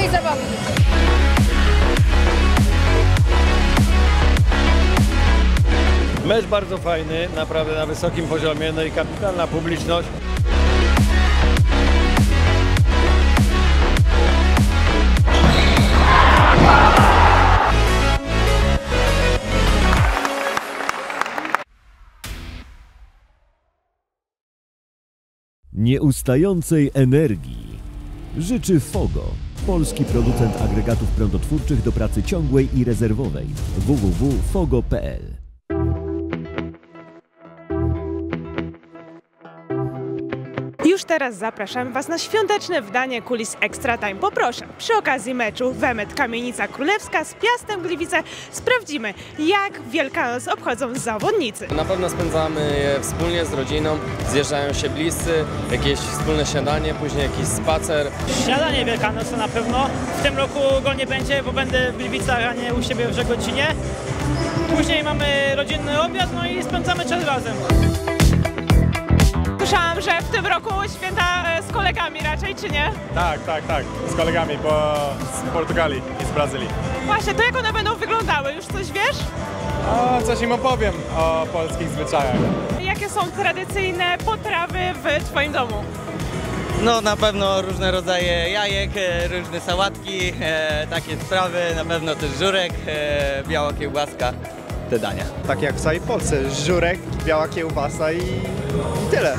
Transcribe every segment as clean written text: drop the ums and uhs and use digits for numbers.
miłej zabawy. Mecz bardzo fajny, naprawdę na wysokim poziomie, no i kapitalna publiczność. Nieustającej energii życzy Fogo, polski producent agregatów prądotwórczych do pracy ciągłej i rezerwowej. www.fogo.pl. Już teraz zapraszamy Was na świąteczne wydanie kulis Extra Time. Poproszę, przy okazji meczu Wemet Kamienica Królewska z Piastem Gliwice sprawdzimy, jak Wielkanoc obchodzą zawodnicy. Na pewno spędzamy je wspólnie z rodziną, zjeżdżają się bliscy, jakieś wspólne śniadanie, później jakiś spacer. Śniadanie Wielkanoc na pewno. W tym roku go nie będzie, bo będę w Gliwicach, a nie u siebie w Żegocinie. Później mamy rodzinny obiad, no i spędzamy czas razem. Słyszałam, że w tym roku święta z kolegami raczej, czy nie? Tak. Z kolegami z Portugalii i z Brazylii. Właśnie, to jak one będą wyglądały? Już coś wiesz? Coś im opowiem o polskich zwyczajach. Jakie są tradycyjne potrawy w Twoim domu? No na pewno różne rodzaje jajek, różne sałatki, takie sprawy, na pewno też żurek, biała kiełbaska, te dania. Tak jak w całej Polsce, żurek, biała kiełbasa i tyle.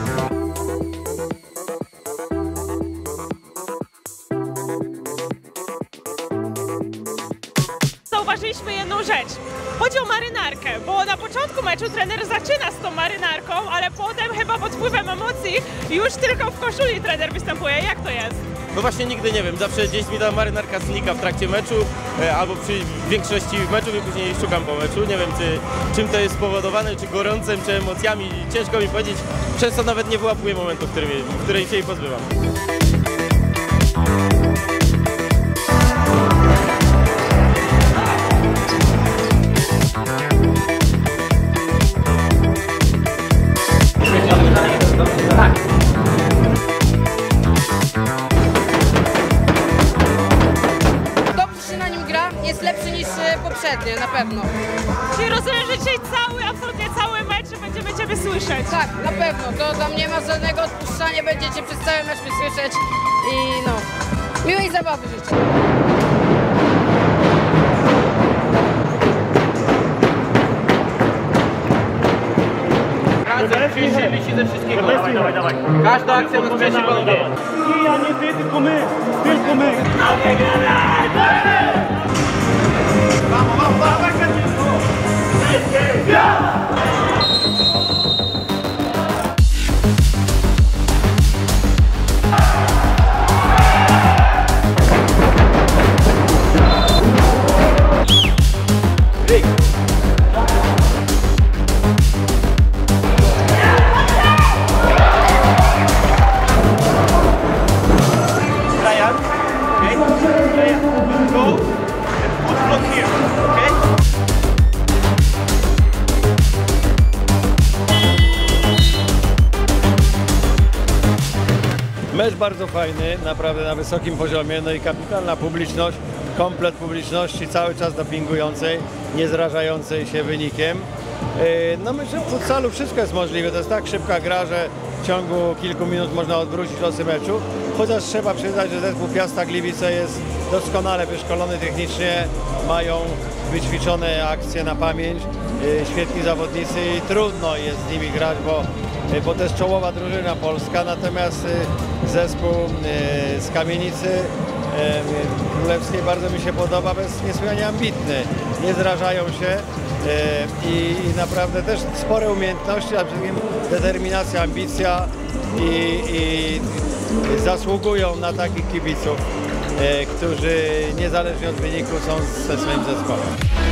Zauważyliśmy jedną rzecz. Chodzi o marynarkę, bo na początku meczu trener zaczyna z tą marynarką, ale potem chyba pod wpływem emocji już tylko w koszuli trener występuje. Jak to jest? No właśnie nigdy nie wiem, zawsze gdzieś mi ta marynarka znika w trakcie meczu albo przy większości meczów i później szukam po meczu. Nie wiem czym to jest spowodowane, czy gorącem, czy emocjami, ciężko mi powiedzieć. Często nawet nie wyłapuję momentu, w której się jej pozbywam. Jest lepszy niż poprzednie, na pewno. Czyli rozumiem, że dzisiaj absolutnie cały mecz będziemy Ciebie słyszeć. Tak, na pewno. To tam nie ma żadnego odpuszczania, będziecie przez cały mecz mnie słyszeć i no, miłej zabawy życzę. Wisi ze wszystkiego. Dawaj. Każda akcja nas cieszy, panowie. Nie ja, nie ty, tylko my. Tylko my. Mecz bardzo fajny, naprawdę na wysokim poziomie, no i kapitalna publiczność, komplet publiczności cały czas dopingującej, nie zrażającej się wynikiem. No myślę, że w futsalu wszystko jest możliwe, to jest tak szybka gra, że w ciągu kilku minut można odwrócić losy meczu, chociaż trzeba przyznać, że zespół Piasta Gliwice jest doskonale wyszkolony technicznie, mają wyćwiczone akcje na pamięć, świetni zawodnicy i trudno jest z nimi grać, bo to jest czołowa drużyna polska, natomiast zespół z Kamienicy Królewskiej bardzo mi się podoba, jest niesłychanie ambitny, nie zrażają się i naprawdę też spore umiejętności, a przede wszystkim determinacja, ambicja i zasługują na takich kibiców, którzy niezależnie od wyniku są ze swoim zespołem.